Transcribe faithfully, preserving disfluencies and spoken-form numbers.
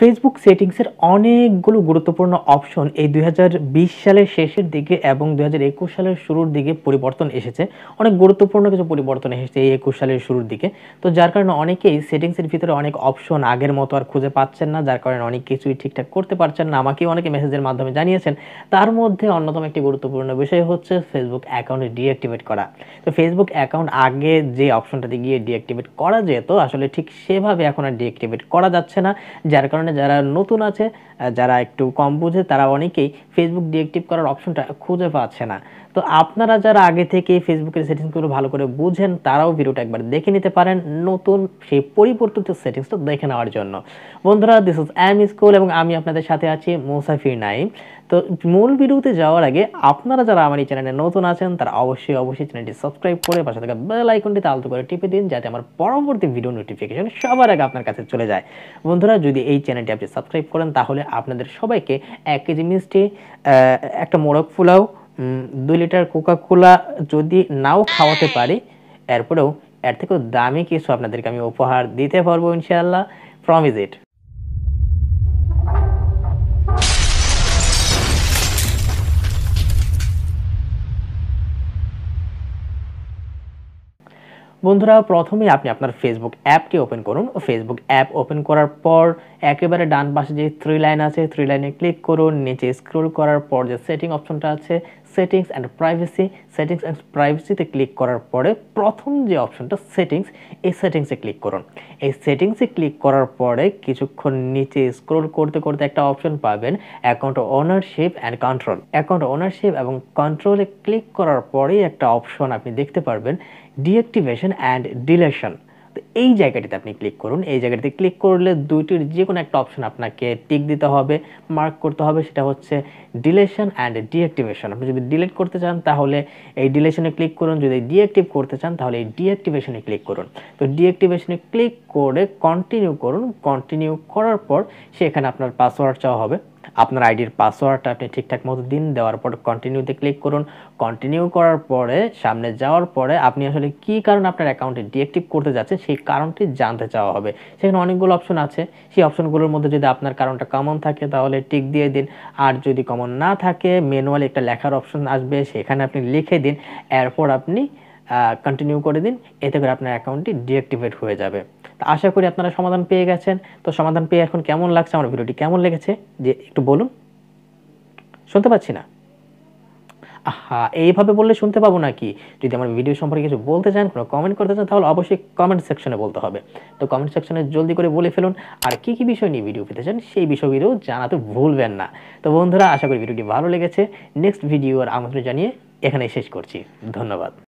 Facebook সেটিংসের অনেকগুলো গুরুত্বপূর্ণ option এই দুই হাজার বিশ সালের শেষের দিকে এবং দুই হাজার একুশ সালের শুরুর দিকে পরিবর্তন এসেছে। অনেক গুরুত্বপূর্ণ কিছু পরিবর্তন এসেছে এই একুশ সালের শুরুর দিকে। তো যার কারণে অনেকেই সেটিংসের ভিতরে অনেক অপশন আগের মতো আর খুঁজে পাচ্ছেন না, যার কারণে অনেক কিছুই ঠিকঠাক করতে পারছেন না। আমাকেও অনেকে মেসেজের মাধ্যমে জানিয়েছেন। তার মধ্যে অন্যতম একটি গুরুত্বপূর্ণ বিষয় হচ্ছে ফেসবুক অ্যাকাউন্ট ডিঅ্যাক্টিভেট করা। তো ফেসবুক অ্যাকাউন্ট আগে যে অপশনটাতে গিয়ে ডিঅ্যাক্টিভেট করা যেত, আসলে ঠিক সেভাবে এখন আর ডিঅ্যাক্টিভেট করা যাচ্ছে না। যার কারণে যারা নতুন আছে, যারা একটু কম বুঝে, তারা অনেকেই ফেসবুক ডিঅ্যাক্টিভ করার অপশনটা খুঁজে পাচ্ছে না। তো আপনারা যারা আগে থেকে ফেসবুকের সেটিংসগুলো ভালো করে বুঝেন, তারাও ভিডিওটা একবার দেখে নিতে পারেন নতুন সেই পরিবর্তিত সেটিংসটা দেখে নেওয়ার জন্য। বন্ধুরা, দিস ইজ এম স্কুল এবং আমি আপনাদের সাথে আছি মুসাফির নাইম। তো মূল ভিডিওতে যাওয়ার আগে আপনারা যারা আমার এই চ্যানেলে নতুন আছেন, তারা অবশ্যই অবশ্যই চ্যানেলটি সাবস্ক্রাইব করে পাশে থাকা বেল আইকনটিতে আলতো করে টিপে দিন, যাতে আমার পরবর্তী ভিডিও নোটিফিকেশন সবার আগে আপনার কাছে চলে যায়। বন্ধুরা, যদি এই চ্যানেলটি আপনি সাবস্ক্রাইব করেন, তাহলে আপনাদের সবাইকে এক কেজি মিষ্টি, একটা মোরগ পোলাও, দুই লিটার কোকা কোলা যদি নাও খাওয়াতে পারি, এরপরেও এর থেকেও দামি কিছু আপনাদেরকে আমি উপহার দিতে পারবো ইনশাআল্লাহ। Promise it. বন্ধুরা, প্রথমেই আপনি আপনার ফেসবুক অ্যাপটি ওপেন করুন। ফেসবুক অ্যাপ ওপেন করার পর একেবারে ডান পাশে যে থ্রি লাইন আছে, থ্রি লাইনে ক্লিক করুন। নিচে স্ক্রল করার পর যে সেটিং অপশনটা আছে, settings and privacy, settings and প্রাইভেসিতে ক্লিক করার পরে প্রথম যে অপশনটা সেটিংস, এই সেটিংসে ক্লিক করুন। এই সেটিংসে ক্লিক করার পরে কিছুক্ষণ নিচে স্ক্রল করতে করতে একটা অপশন পাবেন, account ownership and control. Account ownership এবং কন্ট্রোলে ক্লিক করার পরেই একটা অপশন আপনি দেখতে পারবেন, ডিঅ্যাক্টিভেশন অ্যান্ড ডিলেশন। তো এই জায়গাটিতে আপনি ক্লিক করুন। এই জায়গাটিতে ক্লিক করলে দুইটির যে কোনো একটা অপশন আপনাকে টিক দিতে হবে, মার্ক করতে হবে, সেটা হচ্ছে ডিলেশন অ্যান্ড ডিঅ্যাক্টিভেশন। আপনি যদি ডিলিট করতে চান তাহলে এই ডিলেশনে ক্লিক করুন, যদি ডিঅ্যাক্টিভ করতে চান তাহলে এই ডিঅ্যাক্টিভেশনে ক্লিক করুন। তো ডিঅ্যাক্টিভেশনে ক্লিক করে কন্টিনিউ করুন। কন্টিনিউ করার পর সেখানে আপনার পাসওয়ার্ড চাওয়া হবে। আপনার আইডির পাসওয়ার্ডটা আপনি ঠিকঠাক মতো দিন, দেওয়ার পর কন্টিনিউতে ক্লিক করুন। কন্টিনিউ করার পরে সামনে যাওয়ার পরে আপনি আসলে কী কারণে আপনার অ্যাকাউন্টে ডিঅ্যাক্টিভ করতে যাচ্ছেন সেই কারণটি জানতে চাওয়া হবে। সেখানে অনেকগুলো অপশন আছে, সেই অপশনগুলোর মধ্যে যদি আপনার কারণটা কমন থাকে তাহলে টিক দিয়ে দিন, আর যদি কমন না থাকে ম্যানুয়ালি একটা লেখার অপশন আসবে, সেখানে আপনি লিখে দিন, এরপর আপনি কন্টিনিউ করে দিন। এতে করে আপনার অ্যাকাউন্টটি ডিঅ্যাক্টিভেট হয়ে যাবে। তো আশা করি আপনারা সমাধান পেয়ে গেছেন। তো সমাধান পেয়ে এখন কেমন লাগছে, আমার ভিডিওটি কেমন লেগেছে যে একটু বলুন। শুনতে পাচ্ছি না। আহা, এইভাবে বললে শুনতে পাবো নাকি? যদি আমার ভিডিও সম্পর্কে কিছু বলতে চান, কোনো কমেন্ট করতে চান, তাহলে অবশ্যই কমেন্ট সেকশনে বলতে হবে। তো কমেন্ট সেকশনে জলদি করে বলে ফেলুন, আর কী কী বিষয় নিয়ে ভিডিও পেতে চান সেই বিষয়গুলো জানাতে ভুলবেন না। তো বন্ধুরা, আশা করি ভিডিওটি ভালো লেগেছে। নেক্সট ভিডিওর আমন্ত্রণ জানিয়ে এখানে শেষ করছি। ধন্যবাদ।